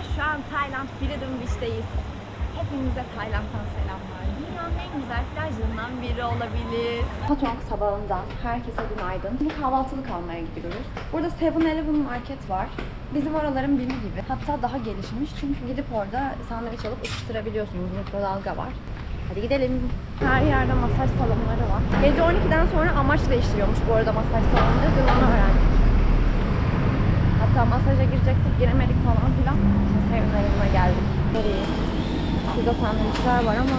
Şu an Tayland Freedom Beach'teyiz. Hepinize Tayland'dan selamlar. Dünyanın en güzel plajlarından biri olabilir. Patong sabahından herkese günaydın. Şimdi kahvaltılık almaya gidiyoruz. Burada 7-Eleven market var. Bizim oraların biri gibi. Hatta daha gelişmiş çünkü gidip orada sandviç alıp ısıtırabiliyorsunuz. Mikrodalga var. Hadi gidelim. Her yerde masaj salonları var. Gece 12'den sonra amaç değiştiriyormuş bu arada masaj salonları. Dün onu öğrendik. Hatta masaja girecektik, giremedik falan filan. Şimdi Seven-Eleven'a geldik. Nereye? Burada sandviçler var ama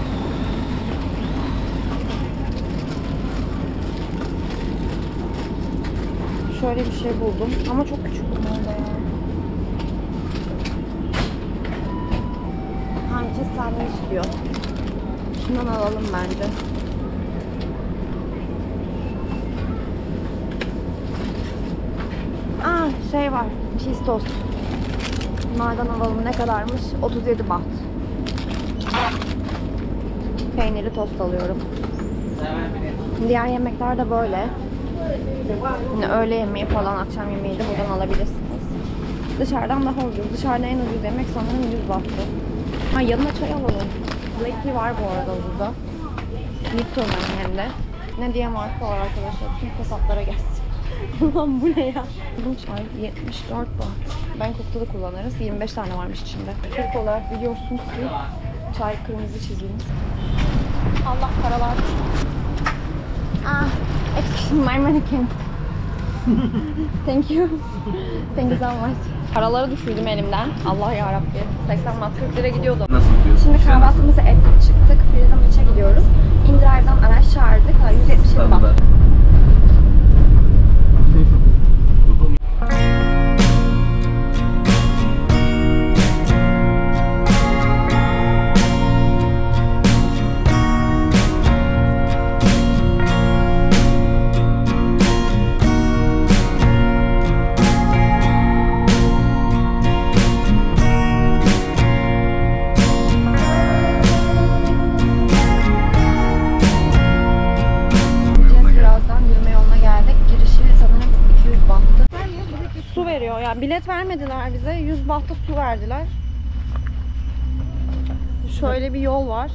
şöyle bir şey buldum ama çok küçük bunlar da ya. Hamsi sandviç diyor. Şundan alalım bence. Şey var, cheese toast. Bunlardan alalım. Ne kadarmış? 37 baht. Peynirli tost alıyorum. Diğer yemekler de böyle. Yine öğle yemeği falan, akşam yemeği de buradan alabilirsiniz. Dışarıdan daha ucuz. Dışarıda en ucuz yemek sanırım 100 bahtı. Ha, yanına çay alalım. Black tea var bu arada burada. Lipton'un hem de. Ne diye marka var arkadaşlar. Tüm kasaplara gelsin. Ulan bu ne ya? Bu çay 74 baht. Ben koktalı kullanırız. 25 tane varmış içinde. Türk olarak biliyorsunuz ki çay kırmızı çizgimiz. Allah paralar. Excuse my mannequin. Thank you. Thank you so much. Paraları düşürdüm elimden. Allah yarabbi. 80 baht 40 lira gidiyordu. Nasıl gidiyorsun? Şimdi kahvaltımızı ettik, çıktık. Freedom Beach'e gidiyoruz. InDrive'dan araç çağırdık. 177 baht. Yani bilet vermediler bize. 100 bahta su verdiler. Şöyle bir yol var.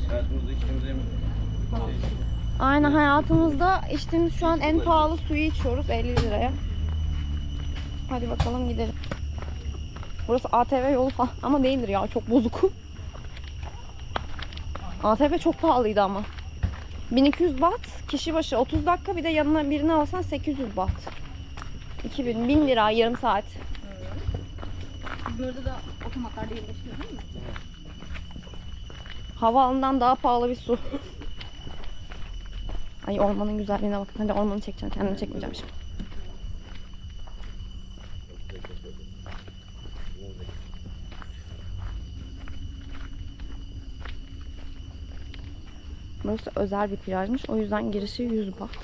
Aynen, hayatımızda içtiğimiz şu an en pahalı suyu içiyoruz 50 liraya. Hadi bakalım gidelim. Burası ATV yolu falan ama değildir ya, çok bozuk. ATV çok pahalıydı ama. 1200 baht kişi başı 30 dakika, bir de yanına birini alsan 800 baht. 1000 lira yarım saat. Burada da otomatlarda yerleşiyor değil mi? Havaalanından daha pahalı bir su. Ay, ormanın güzelliğine bakın. Hadi ormanı çekeceğim. Kendimi çekmeyeceğim şimdi. Burası özel bir plajmış. O yüzden girişi 100 baht.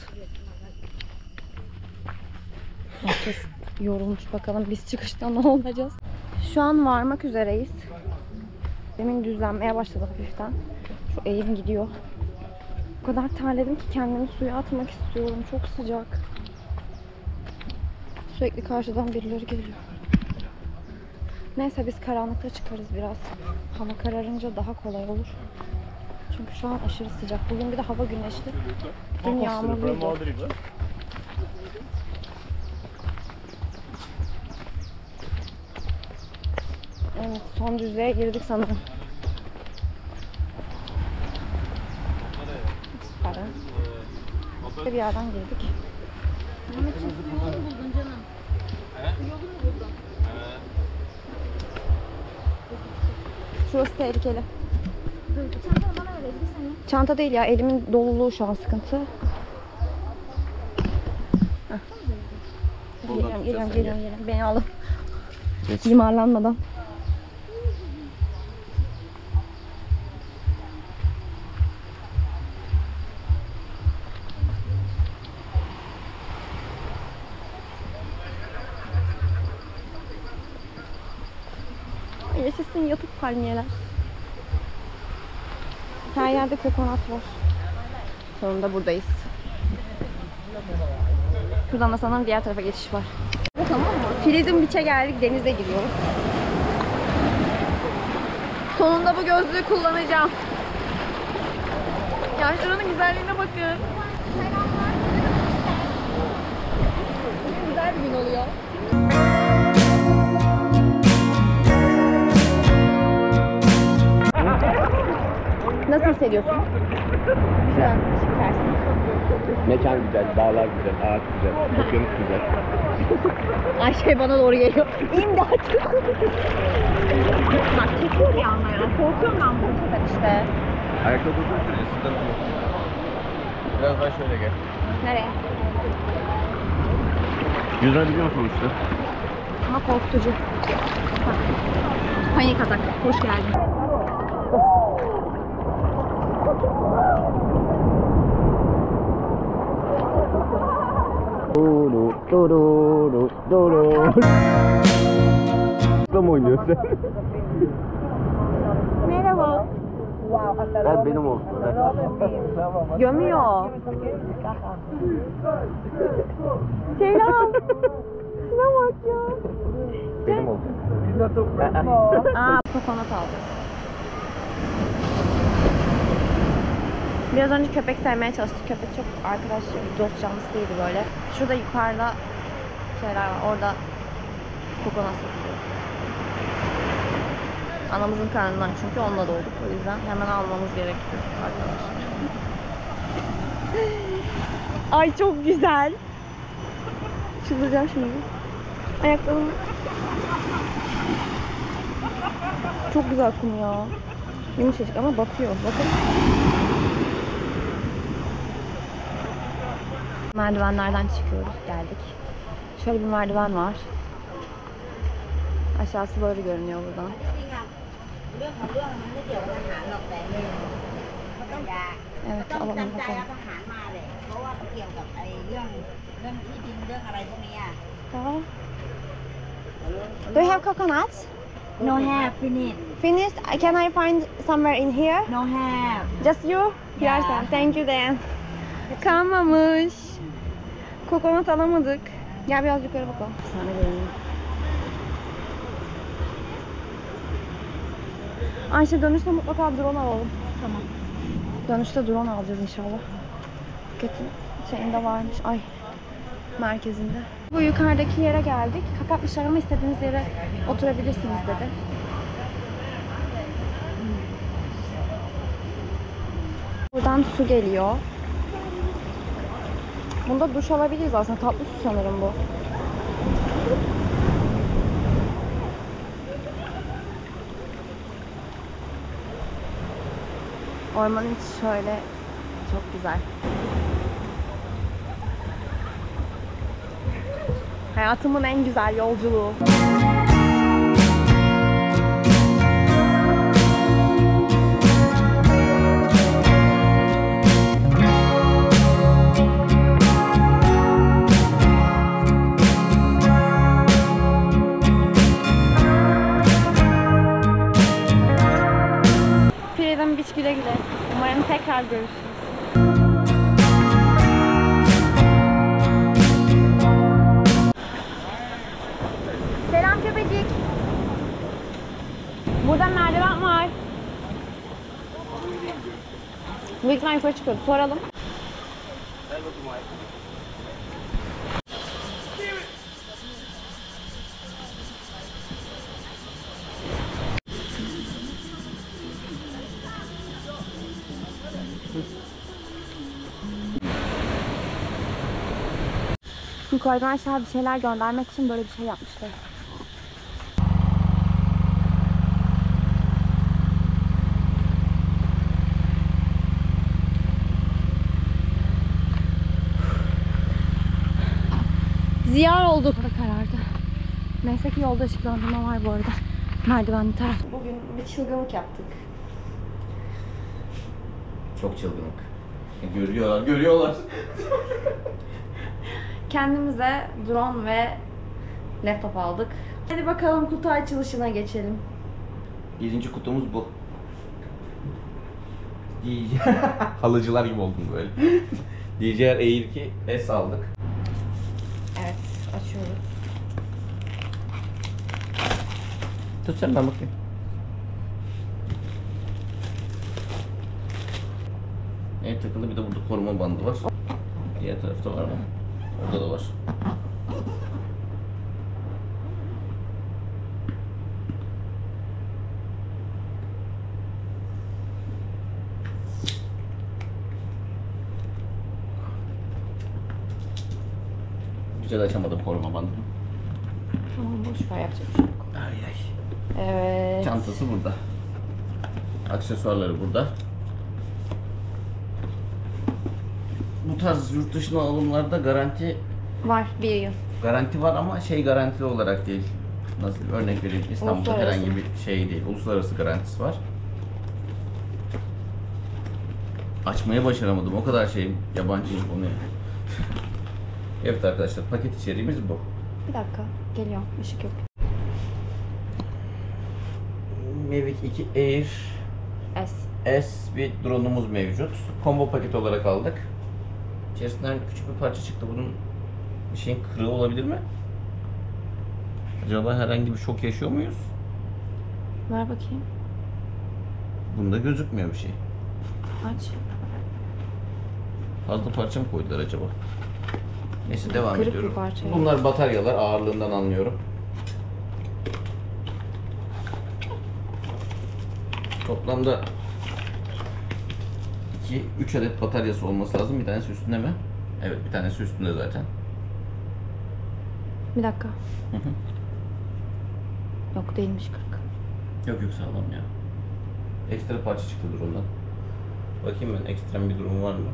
Herkes yorulmuş. Bakalım biz çıkışta ne olacağız. Şu an varmak üzereyiz. Demin düzlenmeye başladı hafiften. Şu elim gidiyor. O kadar terledim ki kendimi suya atmak istiyorum. Çok sıcak. Sürekli karşıdan birileri geliyor. Neyse biz karanlıkta çıkarız biraz. Hava kararınca daha kolay olur. Çünkü şu an aşırı sıcak. Bugün bir de hava güneşli. Dün yağmurluydu. Evet, son düzlüğe girdik sanırım. Süper. Bir yerden girdik. Mehmet, şimdi su yolu mu buldun canım? Su yolu mu buldun? Şurası tehlikeli. Çantanı bana ver, elbise seni. Çanta değil ya, elimin doluluğu şu an sıkıntı. Geliyorum. Beni alın. Yumarlanmadan. Yaşasın yatıp palmiyeler. Her yerde kokonat var. Sonunda buradayız. Şuradan da sanırım diğer tarafa geçiş var. Tamam mı? Freedom Beach'e geldik. Denize giriyoruz. Sonunda bu gözlüğü kullanacağım. Ya şuranın güzelliğine bakın. Bugün güzel bir gün oluyor. Nasıl hissediyorsun? Şu an süpersin. Mekan güzel, dağlar güzel, ağaç güzel, okyanus güzel. Ayşe bana doğru geliyor. İmdat! Bak çekiyor bir anda ya. Korkuyorum ben bu sefer işte. Ayakta durduğun sürece sıkıntı yok. Biraz daha şöyle gel. Nereye? Yüzme biliyor sonuçta. Ama korkutucu. Bak. Panik atak. Hoş geldin. Da mı oynuyorsun? Merhaba. Ver benim olsun. Gömüyor. Selam. Şuna bak ya. Benim olsun. Aa, kokonat aldık. Biraz önce köpek sevmeye çalıştık. Köpek çok arkadaşçı, dost canlısı değildi böyle. Şurada yukarıda şeyler var. Orada kokonat satılıyor. Anamızın karnından çünkü onunla doğduk. O yüzden hemen almamız gerekiyor arkadaşlar. Ay çok güzel. Çıldıracağım şimdi. Ayaklarım. Çok güzel kum ya. Yumuşacık ama batıyor. Bakın. Merdivenlerden çıkıyoruz. Geldik. Şöyle bir merdiven var. Aşağısı böyle görünüyor buradan. Evet, alalım bakalım. Tamam. Do you have coconuts? No have finish. Finished? Can I find somewhere in here? No have. Just you? Yeah. Yersen. Thank you then. Kalmamış. Kokonat alamadık. Gel biraz yukarı bakalım. Sana görünüyor. Ayşe dönüşte mutlaka drone alalım. Tamam. Dönüşte drone alacağız inşallah. Kötü şeyinde varmış. Ay. Merkezinde. Bu yukarıdaki yere geldik. Kapatmışlar ama istediğiniz yere oturabilirsiniz dedi. Buradan su geliyor. Bunda duş alabiliriz aslında. Tatlı su sanırım bu. Ormanın içi şöyle çok güzel. Hayatımın en güzel yolculuğu. Freedom Beach güle güle. Umarım tekrar görüşürüz. Selam köpecik. Burada merdiven var. Büyük ihtimalle yukarı çıkıyordu. Soralım. Yukarıdan aşağı bir şeyler göndermek için böyle bir şey yapmışlar. Ziyar olduk. Burada karardı. Neyse ki yolda ışıklandırma var bu arada. Merdivenli taraf. Bugün bir çılgınlık yaptık. Çok çılgınlık. Görüyorlar. Kendimize drone ve laptop aldık. Hadi bakalım kutu açılışına geçelim. Birinci kutumuz bu. Halıcılar gibi oldum böyle. DJI Air 2 S aldık. Evet, açıyoruz. Tut sen ben bakayım. El takılı, bir de burada koruma bandı var. Diğer tarafta var mı? Orada da var. Güzel açamadım koruma bandını. Tamam, boş ver, yapacak bir şey yok. Ay ay. Evet. Çantası burada. Aksesuarları burada. Bu tarz yurt dışına alımlarda garanti Var, 1 yıl. var ama şey garantili olarak değil. Nasıl örnek vereyim, İstanbul'da Uluslararası. herhangi bir şey değil. Uluslararası garantisi var. Açmayı başaramadım. O kadar şeyim yabancıyım konuya. Evet arkadaşlar, paket içeriğimiz bu. Bir dakika, geliyor. Işık yok. Mavic 2 Air S bir drone'umuz mevcut. Combo paket olarak aldık. İçerisinden küçük bir parça çıktı. Bunun bir şeyin kırığı olabilir mi? Acaba herhangi bir şok yaşıyor muyuz? Ver bakayım. Bunda gözükmüyor bir şey. Aç. Fazla parça mı koydular acaba? Neyse, devam Kırık bir ediyorum. parça. Bunlar bataryalar, ağırlığından anlıyorum. Toplamda 3 adet bataryası olması lazım. Bir tanesi üstünde mi? Evet, bir tanesi üstünde zaten. Bir dakika. Hı hı. Yok, değilmiş 40. Yok yok, sağlam ya. Ekstra parça çıktı ondan. Bakayım ben, ekstrem bir durum var mı?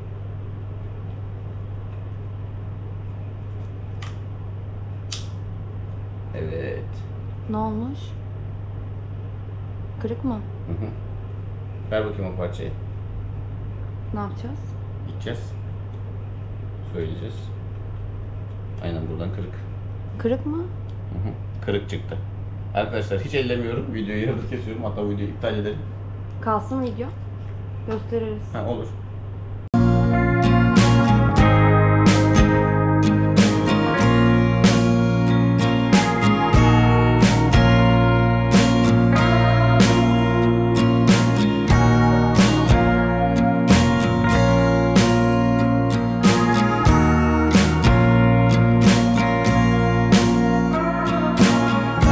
Evet. Ne olmuş? Kırık mı? Hı hı. Ver bakayım o parçayı. Ne yapacağız? Gideceğiz. Söyleyeceğiz. Aynen, buradan kırık. Kırık mı? Hı hı. Kırık çıktı. Arkadaşlar hiç ellemiyorum. Videoyu yarıda kesiyorum. Hatta videoyu iptal ederim. Kalsın video. Gösteririz. Ha, olur.